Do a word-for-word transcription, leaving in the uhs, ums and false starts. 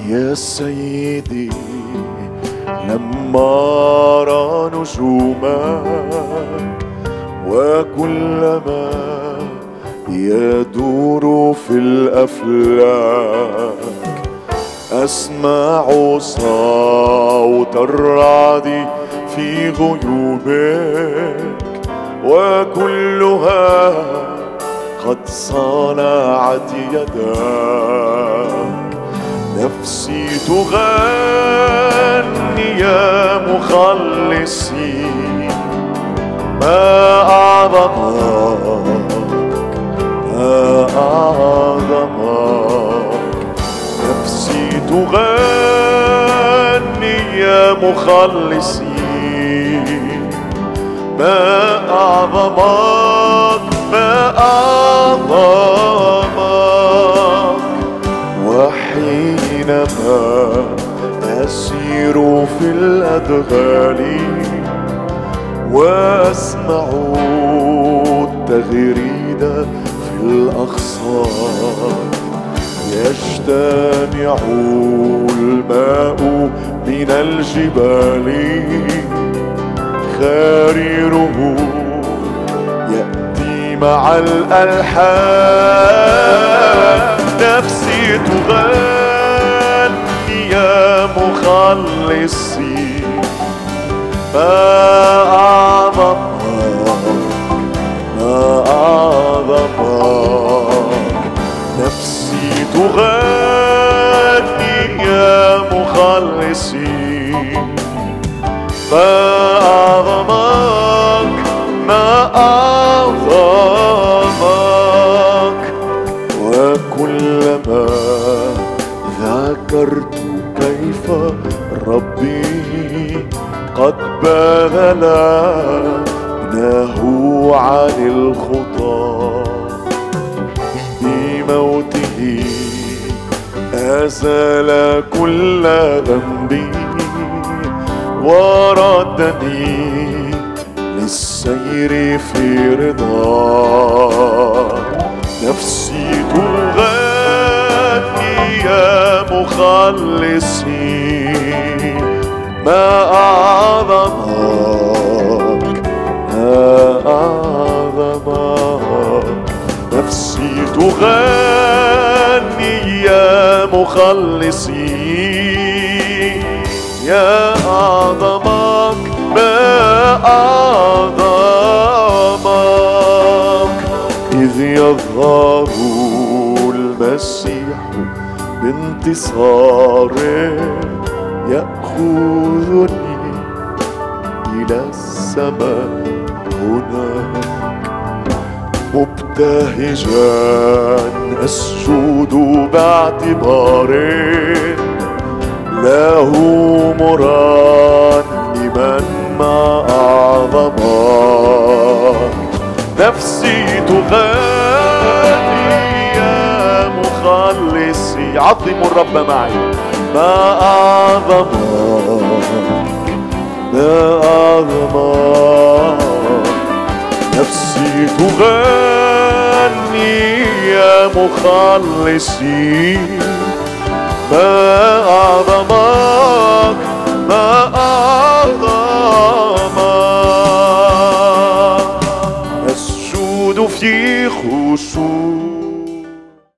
يا سيدي لما أرى نجومك وكلما يدور في الأفلاك أسمع صوت الرعد في غيومك وكلها قد صنعت يداك. نفسي تغني يا مخلصي ما أعظمك ما أعظمك. نفسي تغني يا مخلصي ما أعظمك ما أعظمك. وحينما أسير في الأدغال وأسمع التغريد في الأغصان يجتمع الماء من الجبال خريره يأتي مع الألحان. نفسي تغني يا مخلصي ما أعظمك ما أعظمك. نفسي تغني يا مخلصي ما أعظمك ما أعظمك. وكلما ذكرت كيف ربي قد بذل ابنه عن الخطى بموته أزال كل ذنبي وردني للسير في رضا. نفسي تغني يا مخلصي ما أعظمك ما أعظمك. نفسي تغني يا مخلصي يا أعظمك ما أعظمك. إذ يظهر المسيح بانتصاره يأخذني إلى السماء هناك مبتهجا أسجد باعتبار له مرنما ما أعظمك. نفسي تغني يا مخلصي عظموا الرب معي ما أعظمك ما أعظمك. نفسي تغني يا مخلصي ما أعظمك ما أعظمك.